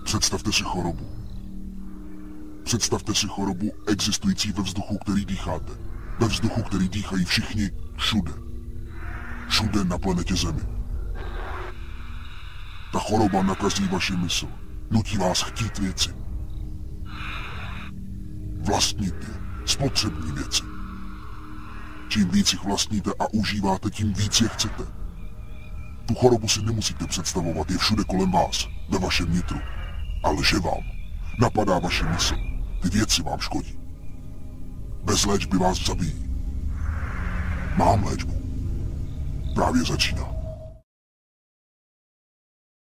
Představte si chorobu. Představte si chorobu existující ve vzduchu, který dýcháte. Ve vzduchu, který dýchají všichni všude. Všude na planetě Zemi. Ta choroba nakazí vaši mysl. Nutí vás chtít věci. Vlastnit je. Spotřební věci. Čím víc jich vlastníte a užíváte, tím víc je chcete. Tu chorobu si nemusíte představovat, je všude kolem vás, ve vašem nitru. A lže vám. Napadá vaši mysl. Ty věci vám škodí. Bez léčby vás zabijí. Mám léčbu. Právě začíná.